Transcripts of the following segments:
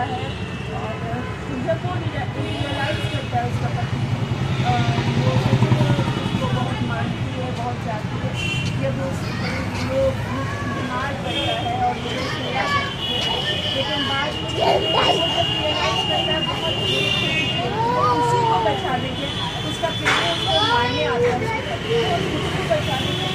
है और जब वो रियलाइज करता है उसका पति वो उसको बहुत मानती है, बहुत चाहती है, जब वो बीमार पड़ता है और वो सेवा करती है, लेकिन बाद में जब रियलाइज करता है बहुत उसी को बचाने के उसका पिता उसको मारने आता है और उसको बचाने के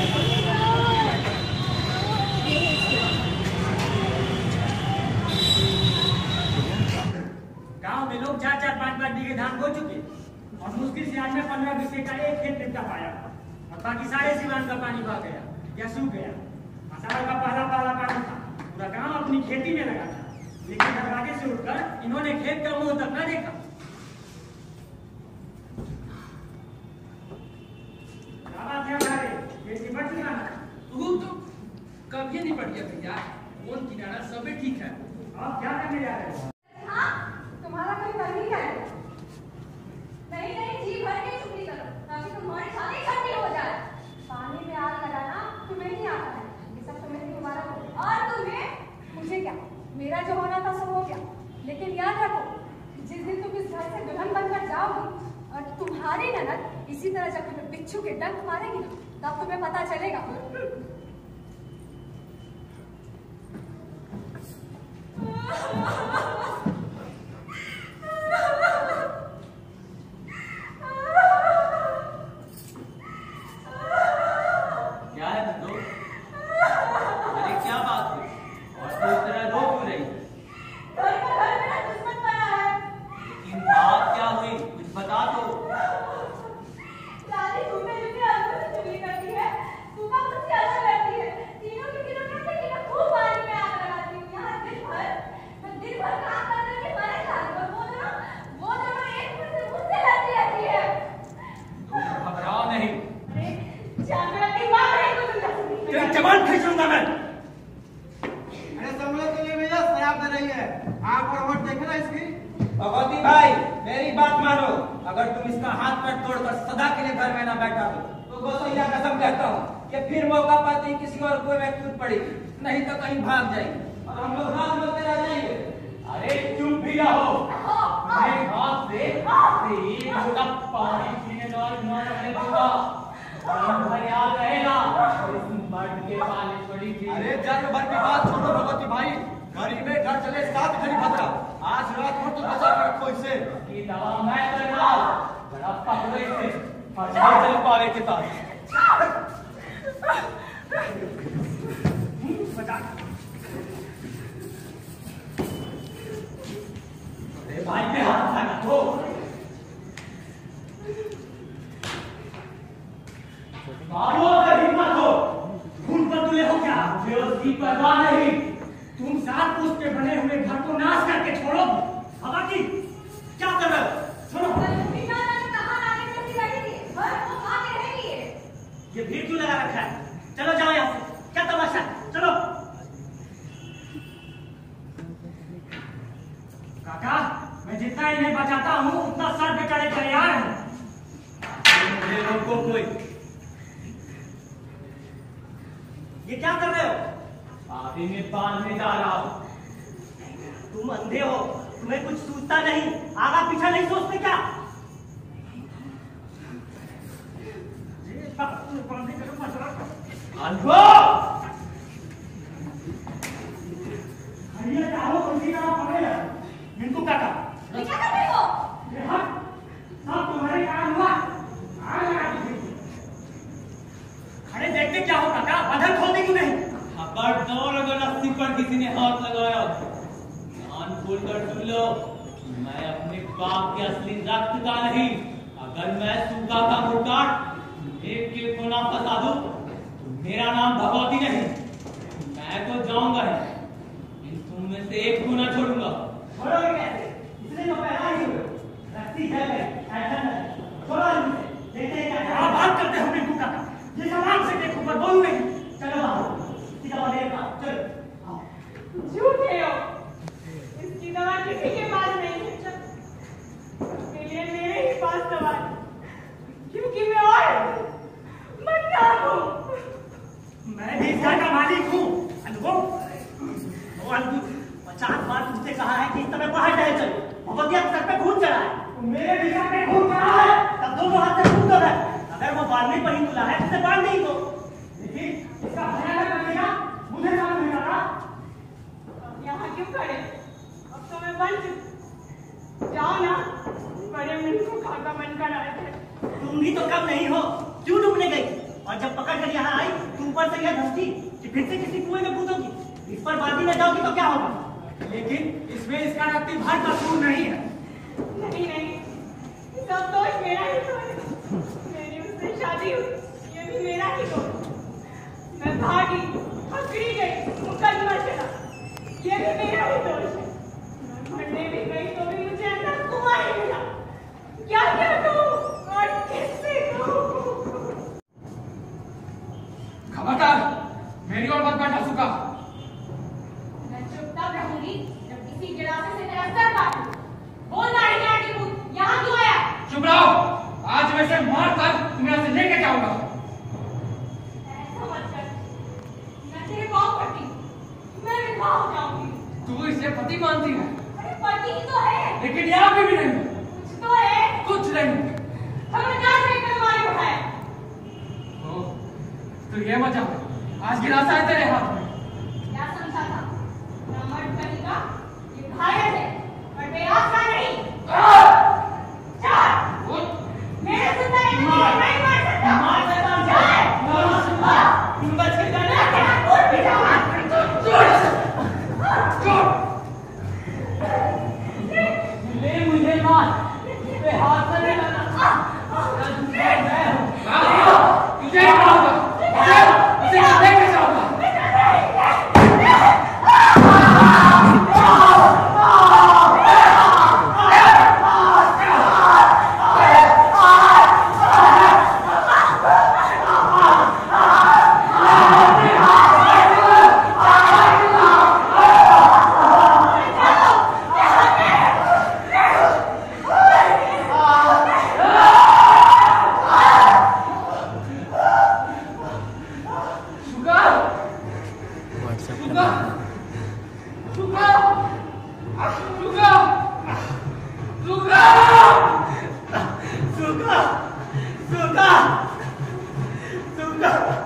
गांव में लोग 4-4, 5-5 बीघे धान बो चुके और मुश्किल से आज में 15 बीघे का एक खेत निपटा पाया और बाकी सारे सीमान का पानी बह गया या सूख गया। अषाढ़ का पहला पानी था, पूरा गांव अपनी खेती में लगा था, लेकिन दरवाजे से उठकर इन्होंने खेत का मुंह तक न देखा। तो कभी निपट गया भैया, फोन किनारा सब ठीक है। आप क्या करने जा रहे हो? हाँ, तुम्हारा कोई कर्मी क्या है? नहीं जी भर के चुप्पी करो, ताकि तुम्हारी शादी ठंडी हो जाए। पानी में आग लगाना तुम्हें नहीं आता है, ये सब तुम्हें तुम्हारा और तुम्हें मुझे क्या, मेरा जो होना था सब हो गया। लेकिन याद रखो, जिस दिन तुम इस घर से दुल्हन बनकर जाओगी और तुम्हारी ननद इसी तरह जब तुम्हें बिच्छू के डंक मारेगी ना, तब तुम्हें पता चलेगा। क्या है तो? अरे क्या बात है? और तो इस तरह रो क्यों रही? घर मेरा दुश्मन बना है। लेकिन बात क्या हुई? कुछ बता दो। रानी तुम्हें जो अलग से चुगली करती है, सुबह मुझसे अलग रहती है, तीनों की कहते हैं कि मैं खूब पानी में आग लगाती हूँ। यहाँ दिन भर काम करने के मारे जाती हूँ। वो दोनों एक दूसरे से मुझसे लड़ती रहती है। तुम घबराओ नहीं। अरे जानवर अपनी बात नहीं को सुन सकती। तेरी जबान खींचूंगा मैं। अरे संभलो के लिए भैया शराब दे रही है, आप और वोट देखना इसकी। भगवती भाई मेरी बात मानो, अगर तुम इसका हाथ पैर तोड़कर सदा के लिए घर में न बैठा दो तो गोसैया कसम कहता हूँ कि फिर मौका पाते ही किसी और कोई में कूद पड़ेगी, नहीं तो कहीं भाग जाएगी और हम लोग हाथ मिलते रह जाएंगे। अरे चुप भी रहो। मेरे हाथ से एक घोटा पानी पीने और न रखने दूंगा। भर याद रहेगा इस मर्द के पाले छोड़ी थी। अरे जन्म भर की बात छोड़ो भगवती भाई, गरीब में घर चले 7 घड़ी भद्रा, आज रात को तो बचा कर रखो इसे। की दवा मैं करना बड़ा पकड़े से और चल पावे के साथ। अरे भाई पे हाथ लगा दो। मारो अगर हिम्मत हो, खून पर तुले हो क्या? मुझे उसकी परवाह नहीं। तुम 7 पुष्ट के बने हुए घर को नाश करके छोड़ो। हवा की क्या कर रहे हो? छोड़ो। ये भीड़ क्यों लगा रखा है? चलो जाओ यहाँ से, क्या तमाशा है? चलो। काका मैं जितना इन्हें बचाता हूँ उतना सर पे चढ़े तैयार है। मुझे रोको कोई। ये क्या कर रहे हो? पापी में बांधने जा रहा हूँ। तुम अंधे हो, तुम्हें कुछ सूझता नहीं, आगा पीछा नहीं सोचते क्या? अंधो! इनको क्या कहा? सब तुम्हारे कारण हुआ। खड़े देखते क्या हो काका? बंधन खोल देगी नहीं? खबरदार अगर रस्सी पर किसी ने हाथ लगाया, कान खोलकर सुन लो, मैं अपने बाप के असली रक्त का नहीं, अगर मैं सूखा का मुर्दार एक के को ना फंसा दूं, तो मेरा नाम भगवती नहीं, मैं तो जाऊंगा ही, इन तुम में से एक को ना छोड़ूंगा। छोड़ोगे कैसे? इसलिए तो पैदा ही हुए। रस्सी है गई, ऐसा नहीं। छोड़ो इनसे। देखते क्या आप बात करते हो बिल्कुल काका? ये समाज से देखो पर बोलू नहीं। चलो आओ, सीधा वाले का चलो। झूठे हो, इसकी दवा किसी के पास नहीं है। इसके लिए मेरे ही पास दवा है, क्योंकि मैं और बदनाम हूँ। मैं भी इस घर का मालिक हूँ। वो 50 बार हमसे कहा है कि इस समय बाहर जाए चलो। मोहब्बत के सर पे खून चढ़ा है। मेरे भी सर पे खून चढ़ा है। तब दोनों हाथ से खून दो है। अगर वो बांधने पर ही तुला है तो बांध नहीं दो। लेकिन इसका भयानक नतीजा मुझे मालूम नहीं लगा। यहाँ क्यों खड़े? अब तो मैं बन चुकी। जाओ ना, बड़े मिल को खाका बनकर आए थे। तुम भी तो कम नहीं हो, क्यों डूबने गई? और जब पकड़ कर यहाँ आई तो ऊपर से यह धमकी कि फिर से किसी कुएं में कूदोगी। इस पर बाजी न जाओगी तो क्या होगा? लेकिन इसमें इसका रत्ती भर कसूर नहीं है। नहीं नहीं, सब दोष मेरा ही तो है। मेरी उससे शादी हुई, ये भी मेरा ही दोष। मैं भागी, पकड़ी गई, मुकदमा चला, ये भी मेरा ही दोष है। मैं मरने भी गई तो भी मुझे अंदर कुआं ही मिला। क्या क्या कहूँ और किससे कहूँ? खबरदार, मेरी और मत बैठा सुखा। मैं चुप तब रहूंगी जब किसी गिलासे से तेरा सर काटूं। बोलना है क्या कि तू यहाँ क्यों आया? चुप रहो, आज वैसे मार कर तुम्हें यहाँ से लेके जाऊंगा। ऐसा मत कर, मैं तेरे पाँव पड़ती, मैं विधवा हो जाऊंगी। तू इसे पति मानती है, अरे पति ही तो है। लेकिन यहाँ भी नहीं। कुछ तो है। कुछ नहीं। खबरदार देखकर हमारे उठाया। तो ये मजा आज गिलासा है तेरे हाथ में। क्या समझा था? ना मर्द कहीं का, ये घायल है, पर बेआस का नहीं। चल, मेरे सुनता है नहीं मार सकता। चल, तुम बच के जाना। मैं तेरा खून पी जाऊंगा। ले मुझे मार, पे हाथ से नहीं लगाना। तुझे ही मारूंगा, उसे लेके जाऊंगा। सुखा